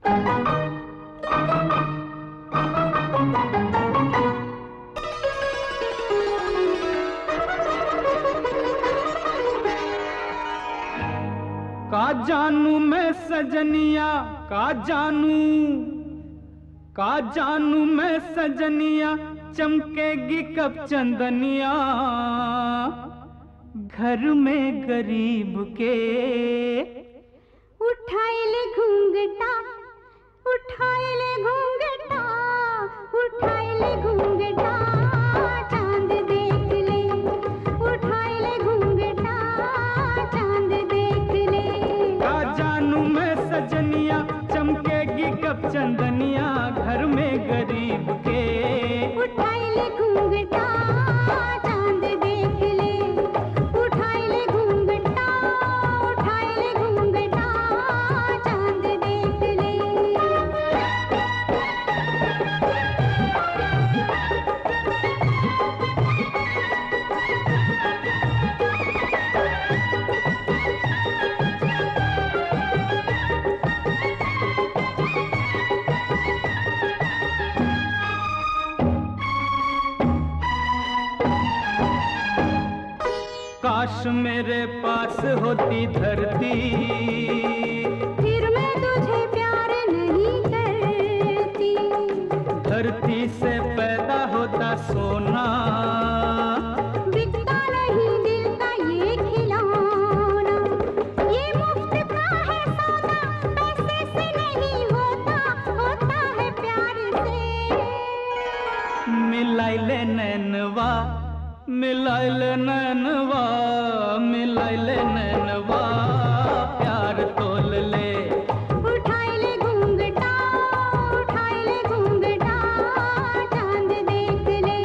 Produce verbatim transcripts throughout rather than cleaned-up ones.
का जानू मैं सजनिया, का जानू, का जानू मैं सजनिया, चमकेगी कब चंदनिया घर में गरीब के। उठाए ले घूंघटा, उठाए ले घूंघटा, उठाए ले घूंघटा, चांद देख ले, उठाए ले घूंघटा, चांद देख ले। का जानू मैं सजनिया, चमकेगी कब चंदनिया घर में गरीब के। उठाए ले घूंघटा, चांद देख ले, उठाए ले घूंघटा, उठाए ले घूंघटा, चांद देख ले। काश मेरे पास होती धरती, फिर मैं तुझे प्यार नहीं करती। धरती से पैदा होता सोना, बिकता नहीं दिल का ये खिलौना। ये मुफ्त का है सौदा, पैसे से नहीं होता, होता है प्यार से। मिलाई ले नैनवा, मिलाई ले नैनवा, मिलाई ले नैनवा, प्यार तोल ले। उठाए ले घूंघटा, उठाए ले घूंघटा, चांद देख ले।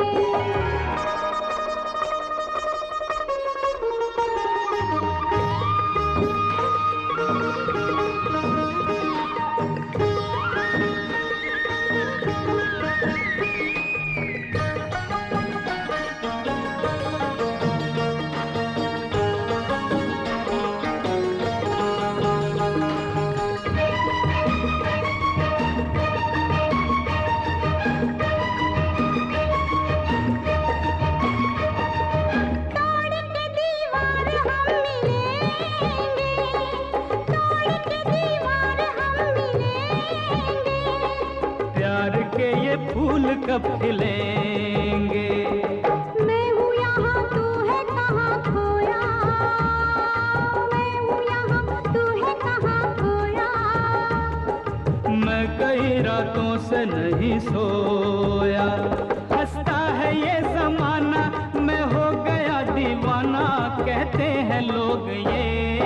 फूल कब खिलेंगे। मैं हूँ यहाँ तू है कहाँ खोया, मैं हूँ यहाँ तू है कहाँ खोया। मैं कई रातों से नहीं सोया, हंसता है ये जमाना, मैं हो गया दीवाना, कहते हैं लोग ये।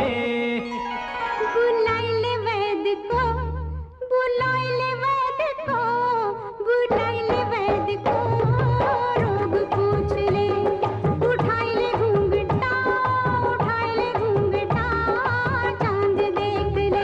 बुलाए ले वैद को, बुलाए ले वैद को, बुलाए ले वैद को, रोग पूछ ले। उठाए ले घूंघटा, उठाए ले घूंघटा, चांद देख ले।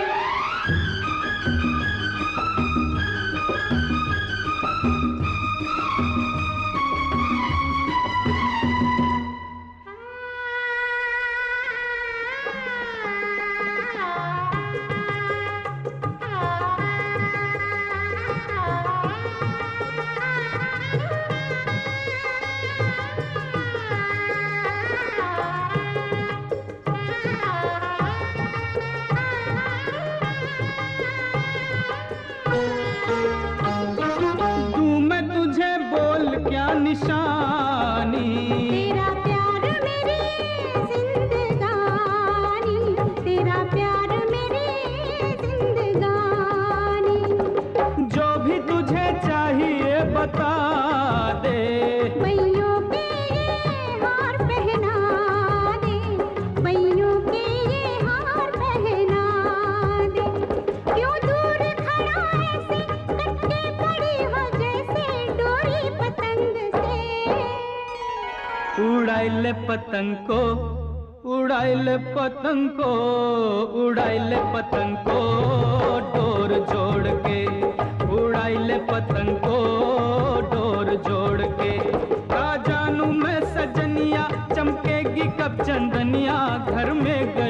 निशानी तेरा प्यार मेरी जिंदगानी, तेरा प्यार मेरी जिंदगानी। जो भी तुझे चाहिए बता दे, बैयों के ये हार पहना दे, बैयों के ये हार पहना दे। क्यों दूर खड़ा ऐसे कटके पड़ी हो जैसे डोरी पतंग से। उड़ाई ले पतंग को, उड़ाई ले पतंग को, उड़ाई ले पतंग को डोर जोड़ के, उड़ाई ले पतंग को डोर जोड़ के। का जानू मैं सजनिया, चमकेगी कब चंदनिया घर में गई